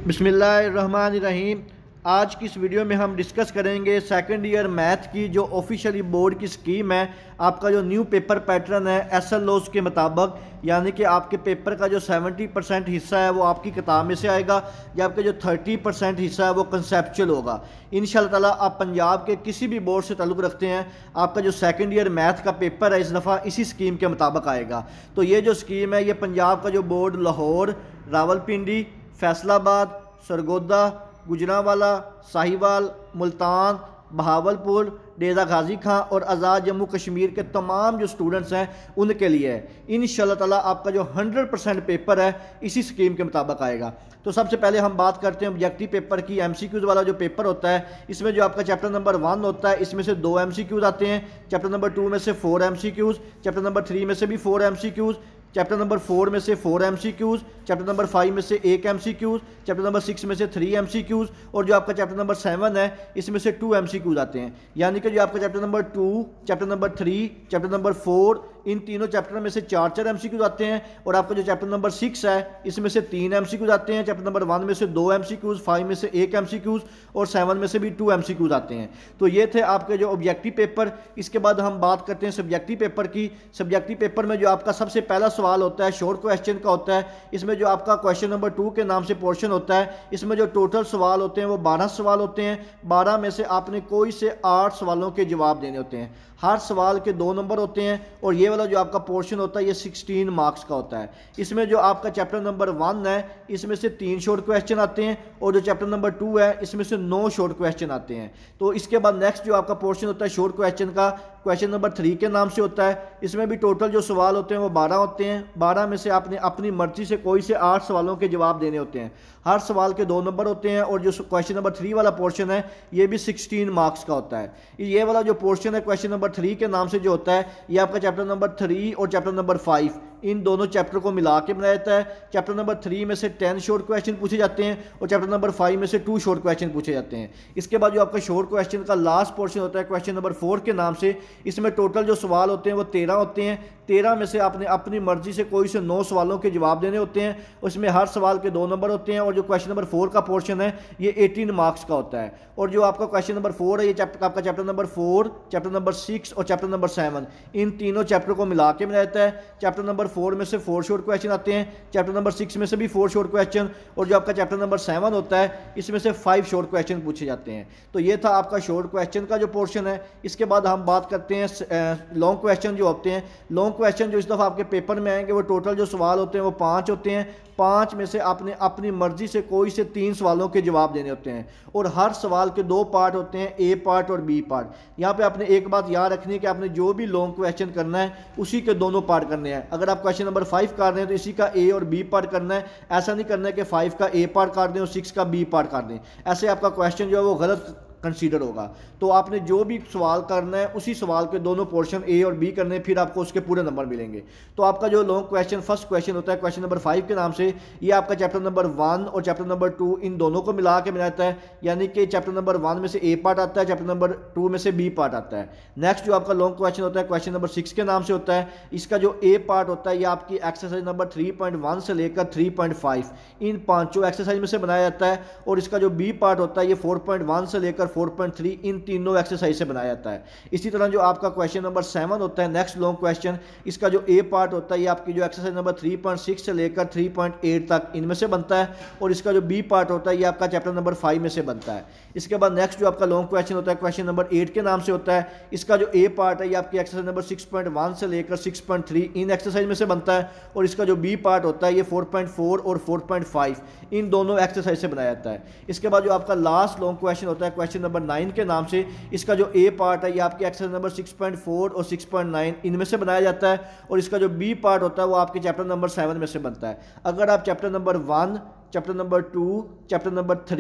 बिस्मिल्लाहिर्रहमानिर्रहीम। आज की इस वीडियो में हम डिस्कस करेंगे सेकंड ईयर मैथ की जो ऑफिशियली बोर्ड की स्कीम है। आपका जो न्यू पेपर पैटर्न है एसएल लॉज के मुताबिक, यानी कि आपके पेपर का जो 70% हिस्सा है वो आपकी किताब में से आएगा, या आपका जो 30% हिस्सा है वो कंसेप्चुअल होगा। इंशाल्लाह ताला आप पंजाब के किसी भी बोर्ड से ताल्लुक़ रखते हैं, आपका जो सेकंड ईयर मैथ का पेपर है इस दफ़ा इसी स्कीम के मुताबिक आएगा। तो ये जो स्कीम है ये पंजाब का जो बोर्ड लाहौर, रावलपिंडी, फैसलाबाद, सरगोदा, गुजरांवाला, साहिवाल, मुल्तान, बहावलपुर, डेरा गाजी खां और आज़ाद जम्मू कश्मीर के तमाम जो स्टूडेंट्स हैं उनके लिए है। इंशाल्लाह ताला आपका जो 100% पेपर है इसी स्कीम के मुताबिक आएगा। तो सबसे पहले हम बात करते हैं ऑब्जेक्टिव पेपर की। एमसीक्यूज़ वाला जो पेपर होता है इसमें जो आपका चैप्टर नंबर 1 होता है इसमें से 2 एमसीक्यूज़ आते हैं, चैप्टर नंबर 2 में से 4 एमसीक्यूज़, चैप्टर नंबर 3 में से भी 4 एमसीक्यूज़, चैप्टर नंबर 4 में से 4 एमसीक्यूज़, चैप्टर नंबर 5 में से 1 एमसीक्यूज़, चैप्टर नंबर 6 में से 3 एमसीक्यूज़ और जो आपका चैप्टर नंबर 7 है इसमें से 2 एमसीक्यूज़ आते हैं। यानी कि जो आपका chapter number 2, chapter number 3, chapter number 4, इन तीनों चैप्टर में से 4 एमसीक्यूज़ आते हैं। और आपका जो चैप्टर नंबर 6 है इसमें से 3 एमसीक्यूज़ आते हैं, चैप्टर नंबर 1 में से 2 एमसीक्यूज़, 5 में से 1 एमसीक्यूज़ और 7 में से भी 2 एमसीक्यूज़ आते हैं। तो ये थे आपके जो ऑब्जेक्टिव पेपर। इसके बाद हम बात करते हैं सब्जेक्टिव पेपर की। सब्जेक्टिव पेपर में जो आपका सबसे पहला सवाल होता है शॉर्ट क्वेश्चन का होता है। इसमें जो आपका क्वेश्चन नंबर 2 के नाम से पोर्शन होता है, इसमें जो टोटल सवाल होते हैं वो 12 सवाल होते हैं। 12 में से आपने कोई से 8 सवालों के जवाब देने होते हैं। हर सवाल के 2 नंबर होते हैं और ये वाला जो आपका पोर्शन होता है ये 16 मार्क्स का होता है। इसमें जो आपका चैप्टर नंबर 1 है इसमें से 3 शॉर्ट क्वेश्चन आते हैं और जो चैप्टर नंबर 2 है इसमें से 9 शॉर्ट क्वेश्चन आते हैं। तो इसके बाद नेक्स्ट जो आपका पोर्शन होता है शॉर्ट क्वेश्चन का, क्वेश्चन नंबर 3 के नाम से होता है। इसमें भी टोटल जो सवाल होते हैं वो 12 होते हैं। 12 में से आपने अपनी मर्जी से कोई से 8 सवालों के जवाब देने होते हैं। हर सवाल के 2 नंबर होते हैं और जो क्वेश्चन नंबर 3 वाला पोर्शन है ये भी 16 मार्क्स का होता है। ये वाला जो पोर्शन है क्वेश्चन नंबर 3 के नाम से जो होता है ये आपका चैप्टर नंबर 3 और चैप्टर नंबर 5 इन दोनों चैप्टर को मिला के बनाया जाता है। चैप्टर नंबर 3 में से 10 शॉर्ट क्वेश्चन पूछे जाते हैं और चैप्टर नंबर 5 में से 2 शॉर्ट क्वेश्चन पूछे जाते हैं। इसके बाद जो आपका शॉर्ट क्वेश्चन का लास्ट पोर्शन होता है क्वेश्चन नंबर 4 के नाम से, इसमें टोटल जो सवाल होते हैं वो 13 होते हैं। 13 में से आपने अपनी मर्जी से कोई से 9 सवालों के जवाब देने होते हैं। उसमें हर सवाल के 2 नंबर होते हैं और जो क्वेश्चन नंबर 4 का पोर्शन है ये 18 मार्क्स का होता है। और जो आपका क्वेश्चन नंबर 4 है ये आपका चैप्टर नंबर 4, चैप्टर नंबर 6 और चैप्टर नंबर 7 इन तीनों चैप्टर को मिला के बनाया जाता है। चैप्टर नंबर 4 में से 4 शॉर्ट क्वेश्चन आते हैं, चैप्टर नंबर 6 में से भी 4 शॉर्ट क्वेश्चन और जो आपका चैप्टर नंबर 7 होता है इसमें से 5 शॉर्ट क्वेश्चन पूछे जाते हैं। तो ये था आपका शॉर्ट क्वेश्चन का जो पोर्शन है। इसके बाद हम बात करते हैं लॉन्ग क्वेश्चन जो होते हैं। लॉन्ग क्वेश्चन जो इस दफ़ा आपके पेपर में आएंगे वो टोटल जो सवाल होते हैं वो 5 होते हैं। 5 में से आपने अपनी मर्जी से कोई से 3 सवालों के जवाब देने होते हैं और हर सवाल के 2 पार्ट होते हैं, ए पार्ट और बी पार्ट। यहाँ पे आपने एक बात याद रखनी है कि आपने जो भी लॉन्ग क्वेश्चन करना है उसी के दोनों पार्ट करने हैं। अगर आप क्वेश्चन नंबर 5 कर रहे हैं तो इसी का ए और बी पार्ट करना है। ऐसा नहीं करना है कि 5 का ए पार्ट कर दें और 6 का बी पार्ट कर दें, ऐसे आपका क्वेश्चन जो है वो गलत कंसीडर होगा। तो आपने जो भी सवाल करना है उसी सवाल के दोनों पोर्शन ए और बी करने, फिर आपको उसके पूरे नंबर मिलेंगे। तो आपका जो लॉन्ग क्वेश्चन फर्स्ट क्वेश्चन होता है क्वेश्चन नंबर 5 के नाम से, ये आपका चैप्टर नंबर 1 और चैप्टर नंबर 2 इन दोनों को मिला के बनाता है। यानी कि चैप्टर नंबर 1 में से ए पार्ट आता है, चैप्टर नंबर 2 में से बी पार्ट आता है। नेक्स्ट जो आपका लॉन्ग क्वेश्चन होता है क्वेश्चन नंबर 6 के नाम से होता है। इसका जो ए पार्ट होता है ये आपकी एक्सरसाइज नंबर 3.1 से लेकर 3.5 इन 5 एक्सरसाइज में से बनाया जाता है। और इसका जो बी पार्ट होता है ये 4.1 से लेकर 4.3 इन तीनों एक्सरसाइज से बनाया जाता है। इसी तरह जो आपका क्वेश्चन नंबर 7 होता है नेक्स्ट लॉन्ग क्वेश्चन, इसका जो ए पार्ट होता है ये आपकी जो एक्सरसाइज नंबर 3.6 से लेकर 3.8 तक इनमें से बनता है और इसका जो बी पार्ट होता है ये आपका चैप्टर नंबर 5 में से बनता है। इसके बाद नेक्स्ट जो आपका लॉन्ग क्वेश्चन होता है क्वेश्चन नंबर 8 के नाम से होता है। इसका जो ए पार्ट है ये आपकी एक्सरसाइज नंबर 6.1 से लेकर 6.3 इन एक्सरसाइज में से बनता है और इसका जो बी पार्ट होता है ये 4.4 और 4.5 इन दोनों एक्सरसाइज से बनाया जाता है। इसके बाद जो आपका लास्ट लॉन्ग क्वेश्चन होता है क्वेश्चन नंबर 9 के नाम से, इसका जो ए पार्ट है ये आपके एक्सरसाइज नंबर 6.4 और 6.9 इनमें से बनाया जाता है और इसका जो बी पार्ट होता है वो आपके चैप्टर नंबर 7 में से बनता है। अगर आप chapter number 1, chapter number 2, chapter number 3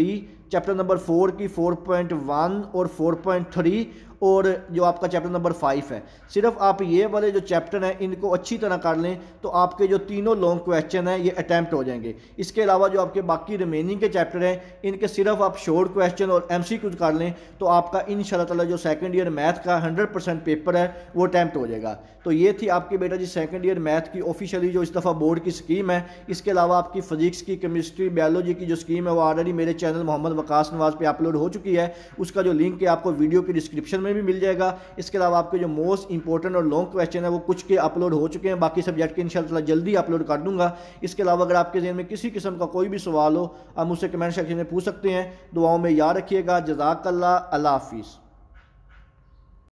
chapter number 4 की 4.1 और 4.3 और जो आपका चैप्टर नंबर 5 है। सिर्फ आप ये वाले जो चैप्टर हैं इनको अच्छी तरह कर लें तो आपके जो तीनों लॉन्ग क्वेश्चन हैं ये अटैम्प्ट हो जाएंगे। इसके अलावा जो आपके बाकी रिमेनिंग के चैप्टर हैं इनके सिर्फ आप शॉर्ट क्वेश्चन और MCQ कर लें तो आपका इंशाल्लाह ताला जो सेकंड ईयर मैथ का 100% पेपर है वो अटैम्प्ट हो जाएगा। तो ये थी आपके बेटा जी सेकंड ईयर मैथ की ऑफिशियली जो इस दफ़ा बोर्ड की स्कीम है। इसके अलावा आपकी फिजिक्स की, केमिस्ट्री, बायोलॉजी की जो स्कीम है वो ऑलरेडी मेरे चैनल मोहम्मद वकास नवाज पे अपलोड हो चुकी है। उसका जो लिंक है आपको वीडियो की डिस्क्रिप्शन में भी मिल जाएगा। इसके अलावा आपके जो मोस्ट इंपॉर्टेंट और लॉन्ग क्वेश्चन है वो कुछ के अपलोड हो चुके हैं, बाकी सब्जेक्ट के इंशाल्लाह जल्दी अपलोड कर दूंगा। इसके अलावा अगर आपके ज़हन में किसी किस्म का कोई भी सवाल हो आप मुझसे कमेंट सेक्शन में पूछ सकते हैं। दुआओं में याद रखिएगा। जज़ाकल्लाह, अल्लाह हाफिज़।